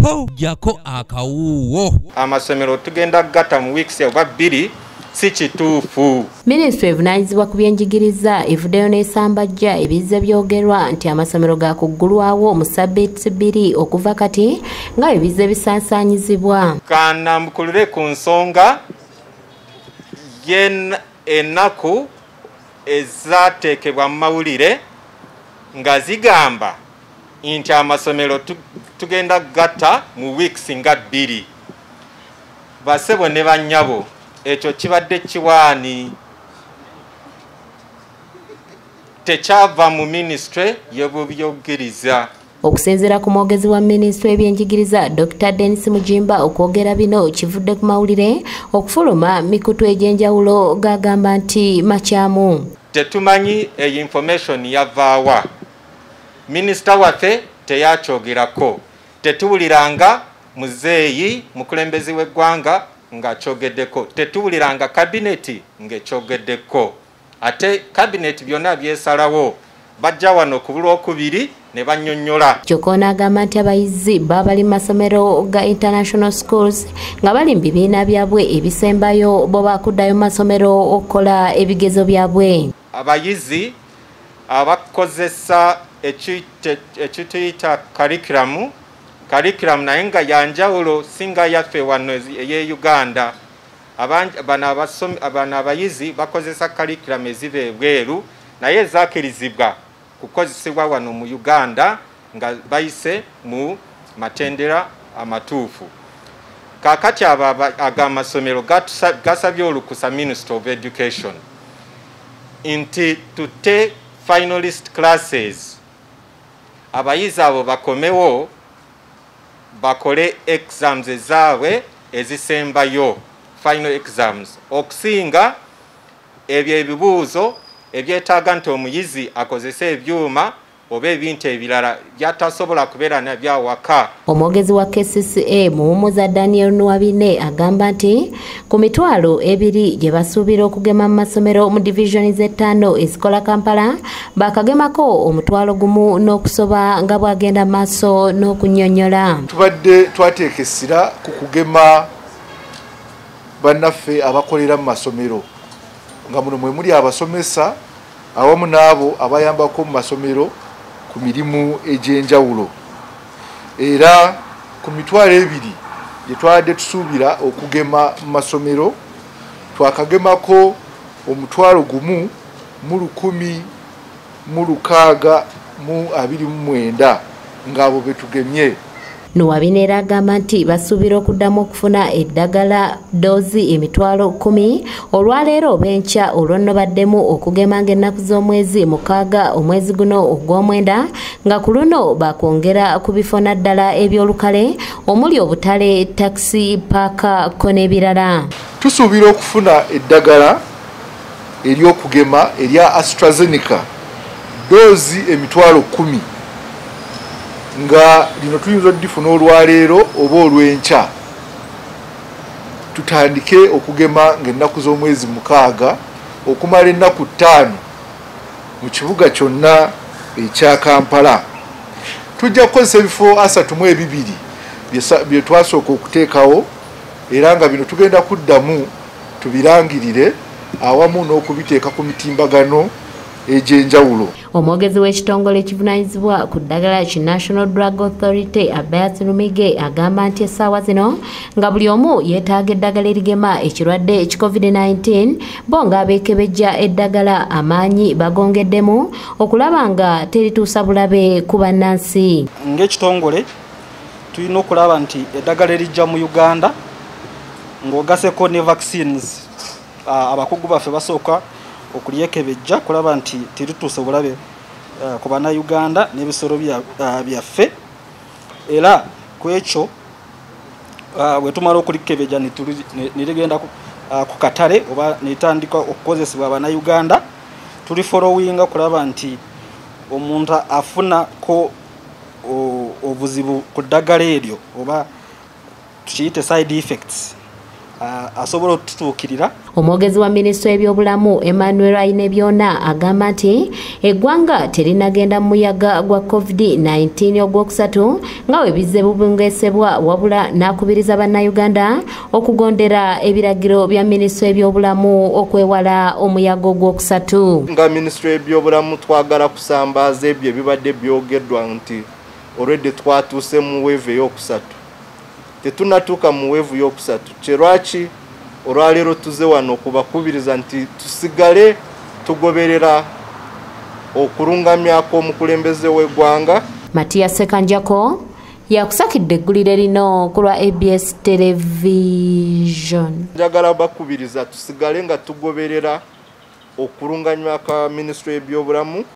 po jako akawuwo. Amasomero tugenda gata mu weeks oba 2 si kituufu. Minisitule evunanyizibwa ku byenjigiriza evuddeyo n'esambajja ebiza byogerwa nti amasomero gakuggulwawo mu ssabbiiti 2 okuva kati nga ebiza bisaasaanyizibwa. Kanambukulire ku nsonga ennaku ezaateekebwa mu mawulire nga zigamba nti amasomero tugenda gatta mu weeks nga 2. Basebo ne bannyabo ekyo kibadde kiwaani tekyava mu ministry y'ebyobuggiriza. Okusinziira ku mwogezi wa minisitule y'ebyenjigiriza Dr. Dennis Mujimba okwogera bino kivudde ku mawulire okufuluma mikutu egy'enjawulo gagamba nti makyamu. Tetumanyi eyo information yavaawa. Minisita waffe teyakyogerako. Tetuwuliranga muzeeyi mukulembezi w'eggwanga nga kyogeddeko. Tetuwuliranga kabineti ng'ekyogeddeko. Ate kabineti byonna byesalawo bajja wano ku Lwokubiri ne bannyonnyola. Kyokka agamba nti abayizi baba bali mu masomero ga international schools nga bali mu bibiina byabwe ebisembayo bo bakuddayo mu masomero okukola ebigezo byabwe. Abayizi abakozesa ekituyita curriculum naye nga yanjawulo singa yaffe wano eye Uganda. Abana abayizi bakozesa curriculum eziva ebweru naye ezaakirizibwa kukozesebwa wano mu Uganda nga bayise mu matendera amatuufu. Kakati agamasomero gasabye olukusa Minister of Education nti tute finalist classes abayizi abo bakomewo bakole exams ezaabwe ezisembayo final exams okusinga ebyo ebibuuzo ebyetaaga nti omuyizi akozese ebyuma oba ebintu ebirala byatasobola kubeera nabyawaka. Omwogezi wa KCCA Muwummuza Daniel Nwabine agamba nti ku mitwalo 2 gye basuubira okugema mu masomero mu divisioni z'5 ezikola Kampala bakagemako omutwalo 1 n'okusoba nga bwagenda maaso n'okunnyonnyola. Tubadde twateeka essira ku kugema bannaffe abakolera mu masomero nga muno mwe muli abasomesa awamu n'abo abayambako mu masomero ku mirimu egy'enjawulo. Era ku mitwalo 2 gye twadde tusuubira okugema mu masomero twakagemako omutwalo 1 mu 1,629 ng'abo betugemye. Nwabine era agamba nti basuubira okuddamu okufuna eddagala doozi emitwalo 10 olwaleero benkya olw'onno baddemu okugema ng'ennaku z'omwezi 6 omwezi guno ogw'omwenda nga ku luno bakwongera ku bifo naddala eby'olukale omuli obutale taxi paaka ko n'ebirala. Tusuubira okufuna eddagala ery'okugema erya AstraZeneca doozi emitwalo 10 nga lino tuyinza oddifuna olwaleero oba olw'enkya. Tutandike okugema ng'ennaku z'omwezi 6 okumala ennaku 5 mu kibuga kyonna ekya Kampala. Tujja kukozesa ebifo 32 bye twasooka okuteekawo era nga bino tugenda kuddamu tubirangirire awamu n'okubiteeka ku mitimbagano egy'enjawulo. Omwogezi w'ekitongole ekivunanyizibwa ku ddagala ki National Drug Authority Abbas Rumige agamba nti essaawa zino nga buli omu yeetaaga eddagala erigema ekirwadde COVID-19 bo ng'abeekebejja eddagala amaanyi bagongeddemu okulaba nga terituusa bulabe ku bannansi. Ng'ekitongole tulina okulaba nti eddagala erijja mu Uganda ng'ogaseko ne vaccines abakugu baffe basooka okulyekebejja kulaba nti terituusa bulabe ku bannayuganda n'ebisolo byaffe. Era ku ekyo bwe tumala okulikebejja nirigenda ku katale oba netandika okukozesebwa bannayuganda tuli followinga kulaba nti omuntu afunako obuzibu ku ddagala eryo oba tukiyite side effects asobola otutuukirira. Omwogezi wa minisitule y'ebyobulamu Emmanuel Ainebyona agamba nti eggwanga terinagenda mu muyaga gwa COVID-19 ogwokusatu nga we bizze bubungesebwa wabula n'akubiriza bannayuganda okugondera ebiragiro bya minisitule y'ebyobulamu okwewala omuyaga ogwokusatu. Nga minisitule y'ebyobulamu twagala kusambaaza ebyo ebibadde byogeddwa nti already twatuuse mu weevu ey'okusatu. Tetunatuuka mu weevu y'okusatu. Kyerwaki olwaleero tuze wano okubakubiriza nti tusigale tugoberera okulungamyako omukulembeze w'eggwanga. Matiya Sekanjako yakusakidde eggulire lino ku lwa ABS Television. Njagala bakubiriza tusigale nga tugoberera okulungamyako minisitule y'ebyobulamu.